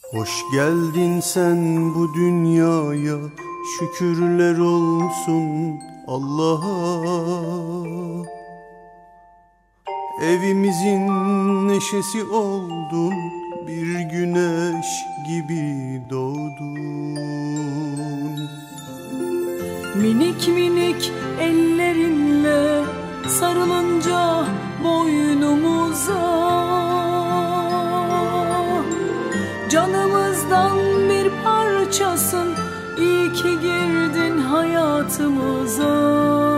Hoş geldin sen bu dünyaya, şükürler olsun Allah'a. Evimizin neşesi oldun, bir güneş gibi doğdun. Minik minik ellerinle sarılınca boynumuza, canımızdan bir parçasın, iyi ki girdin hayatımıza.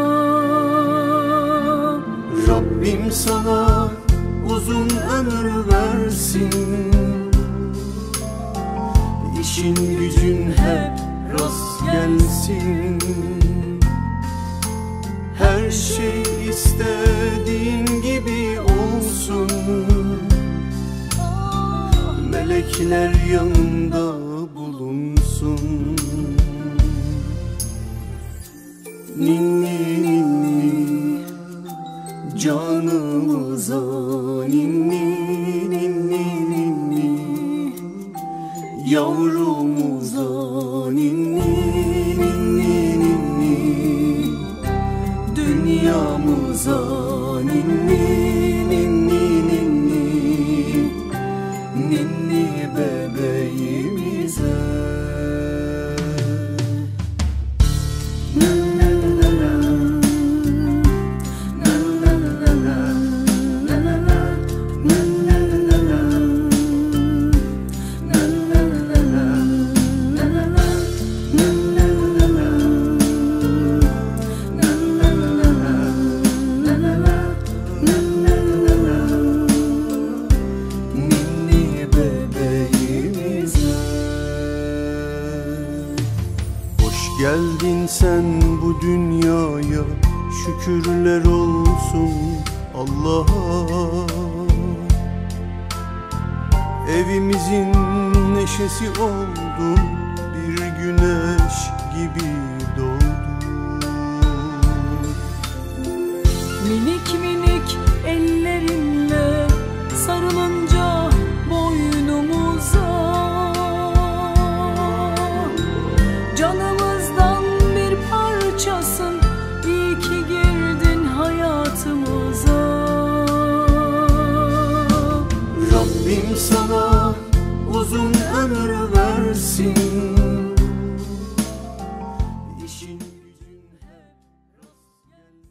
Rabbim sana uzun ömür versin, İşin gücün hep rast gelsin. Her şey istediğin gibi olsun, melekler yanında bulunsun. Ninni ninni canımıza, ninni ninni ninni yavrumuza, ninni ninni ninni dünyamıza, ninni ninni ninni ninni bebeğimize. Geldin sen bu dünyaya, şükürler olsun Allah'a. Evimizin neşesi oldun, bir güneş gibi doğdun. Minik minik ellerinle sarılınca boynumuza, canımızdan bir parçasın, iyi ki girdin hayatımıza. Rabbim sana uzun ömür versin, İşin gücün hep rast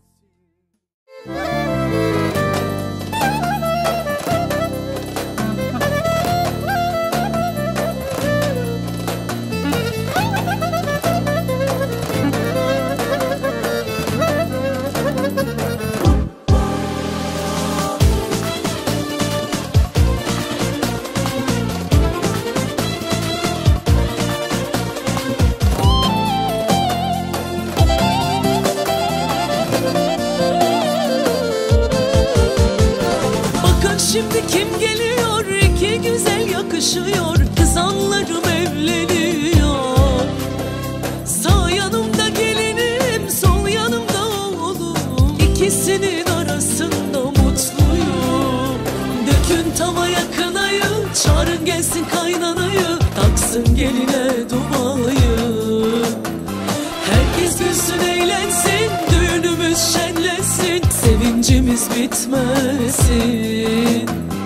Şimdi kim geliyor, iki güzel yakışıyor, kızanlarım evleniyor. Sağ yanımda gelinim, sol yanımda oğlum, İkisinin arasında mutluyum. Dökün tavaya kınayı, çağırın gelsin kaynanayı, taksın geline duayı. Herkes gülsün eğlensin, düğünümüz şenlensin, sevincimiz bitmesin.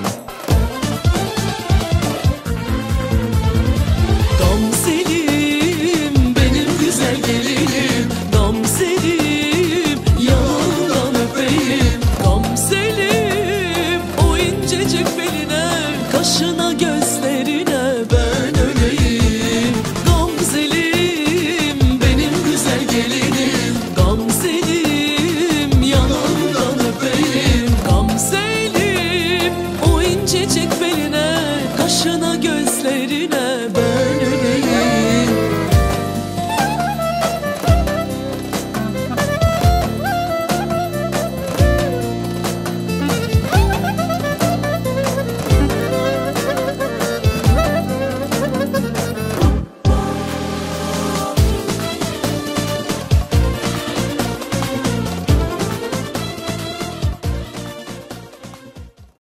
Gamzelim benim güzel gelinim, Gamzelim yanından öpeyim, Gamzelim o incecik beline